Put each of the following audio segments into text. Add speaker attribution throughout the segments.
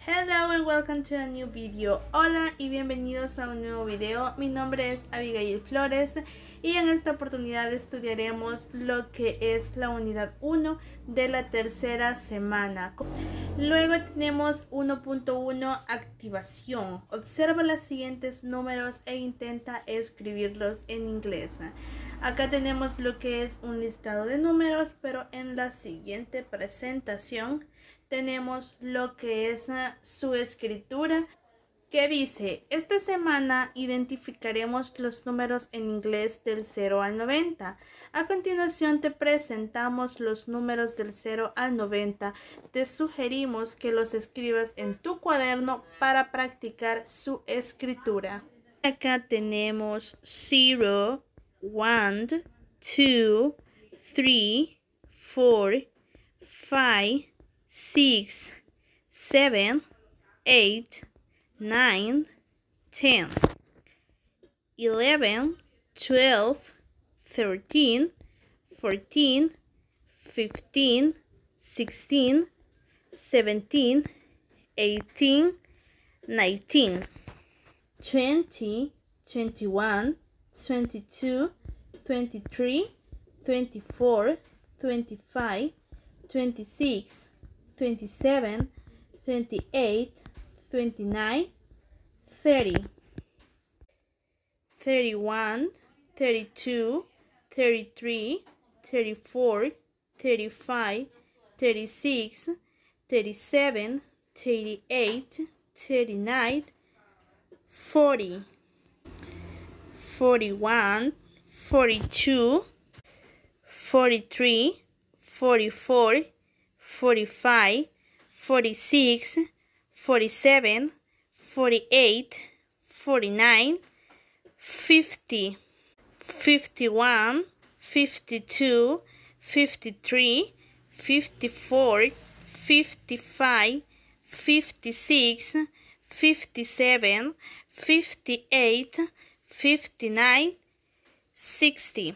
Speaker 1: Hello and welcome to a new video. Hola y bienvenidos a un nuevo video. Mi nombre es Abigail Flores y en esta oportunidad estudiaremos lo que es la unidad 1 de la tercera semana. Luego tenemos 1.1 activación. Observa los siguientes números e intenta escribirlos en inglés. Acá tenemos lo que es un listado de números, pero en la siguiente presentación tenemos lo que es su escritura, que dice: esta semana identificaremos los números en inglés del 0 al 90. A continuación te presentamos los números del 0 al 90. Te sugerimos que los escribas en tu cuaderno para practicar su escritura. Acá tenemos 0, 1, 2, 3, 4, 5, 6, 7, 8, 9, 10, 11, 12, 13, 14, 15, 16, 17, 18, 19, 20, 21, 22, 23, 24, 25, 26, 27, 28, 29, 30, 31, 32, 33, 34, 35, 36, 37, 38, 39, 40, 41, 42, 43, 44, 45, 46, 47, 48, 49, 50, 51, 52, 53, 54, 55, 56, 57, 58, 59, 60.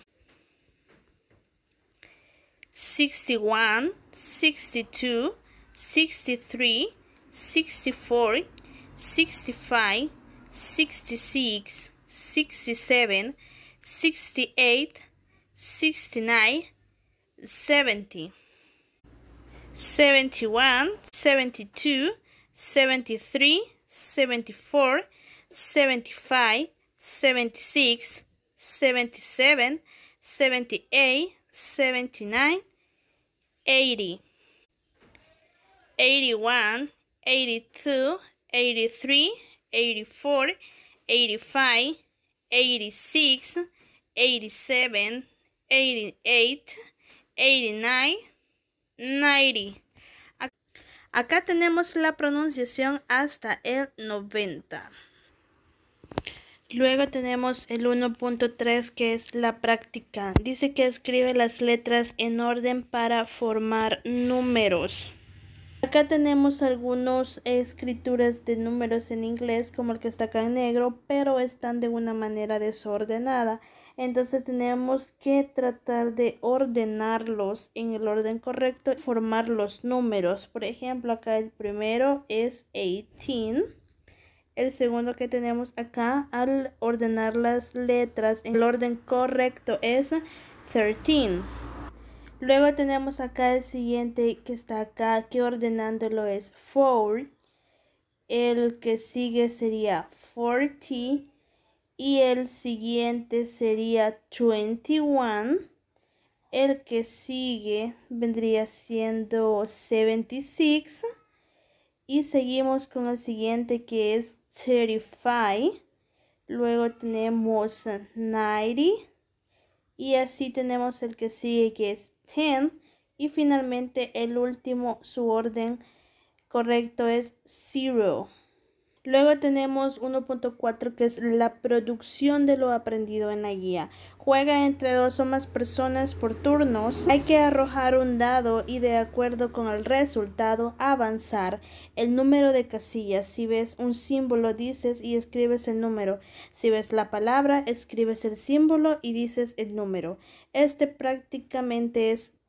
Speaker 1: 61, 62, 63, 64, 65, 66, 67, 68, 69, 70, 71, 72, 73, 74, 75, 76, 77, 78, 79, 80, 81, 82, 83, 84, 85, 86, 87, 88, 89, 90. Acá tenemos la pronunciación hasta el 90. Luego tenemos el 1.3, que es la práctica. Dice que escribe las letras en orden para formar números. Acá tenemos algunas escrituras de números en inglés, como el que está acá en negro, pero están de una manera desordenada. Entonces tenemos que tratar de ordenarlos en el orden correcto y formar los números. Por ejemplo, acá el primero es 18. El segundo que tenemos acá, al ordenar las letras en el orden correcto, es 13. Luego tenemos acá el siguiente que está acá, que ordenándolo es 4. El que sigue sería 40. Y el siguiente sería 21. El que sigue vendría siendo 76. Y seguimos con el siguiente, que es 35. Luego tenemos 90. Y así tenemos el que sigue, que es 10. Y finalmente el último, su orden correcto es 0. Luego tenemos 1.4, que es la producción de lo aprendido en la guía. Juega entre 2 o más personas por turnos. Hay que arrojar un dado y, de acuerdo con el resultado, avanzar el número de casillas. Si ves un símbolo, dices y escribes el número. Si ves la palabra, escribes el símbolo y dices el número. Este prácticamente es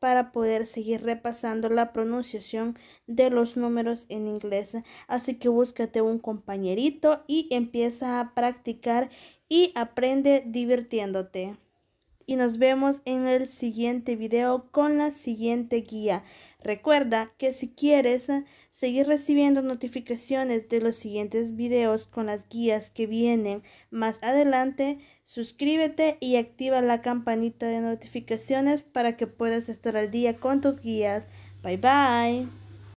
Speaker 1: para poder seguir repasando la pronunciación de los números en inglés. Así que búscate un compañerito y empieza a practicar y aprende divirtiéndote. Y nos vemos en el siguiente video con la siguiente guía. Recuerda que si quieres seguir recibiendo notificaciones de los siguientes videos con las guías que vienen más adelante, suscríbete y activa la campanita de notificaciones para que puedas estar al día con tus guías. Bye bye.